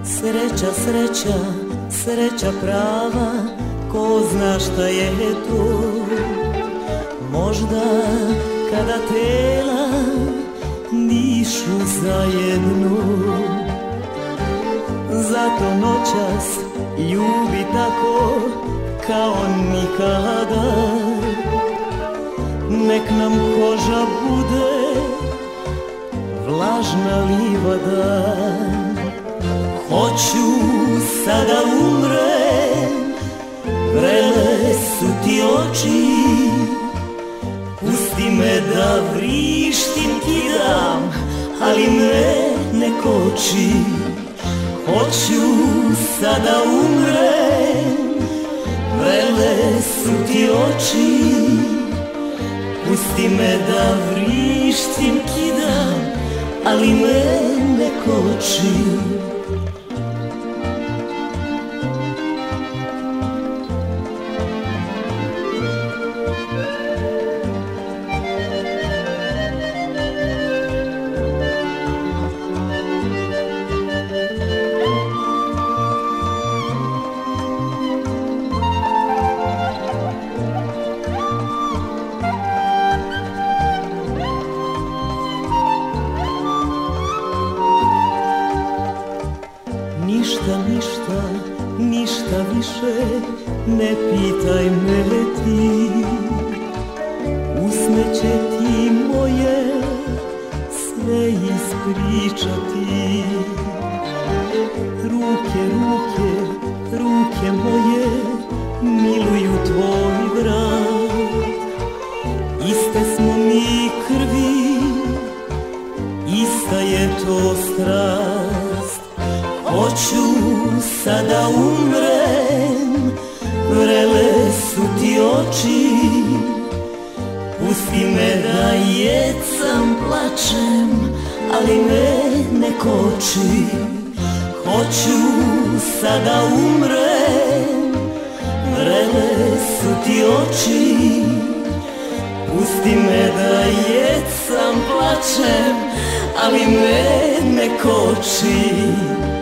Sreća, sreća, sreća prava, ko zna šta je to. Možda kada tela dišu zajedno, zato noćas ljubi tako kao nikada. Nek nam koža bude vlažna livada. Hoću sada umrem, vrele su ti oči, pusti me da vrištim, kidam, ali me ne koči. Hoću sada umrem, vrele su ti oči, pusti me da vrištim, kidam, ali me ne koči. Ništa, ništa, ništa više ne pitaj me ti. Usne će ti moje sve ispričati. Ruke, ruke, ruke moje miluju tvoj vrat. Iste smo mi krvi, ista je to strast. Hoću sada umrem, vrele su ti oči, pusti me da jecam, plačem, ali me ne koči. Hoću sada umrem, vrele su ti oči, pusti me da jecam, plačem, ali me ne koči.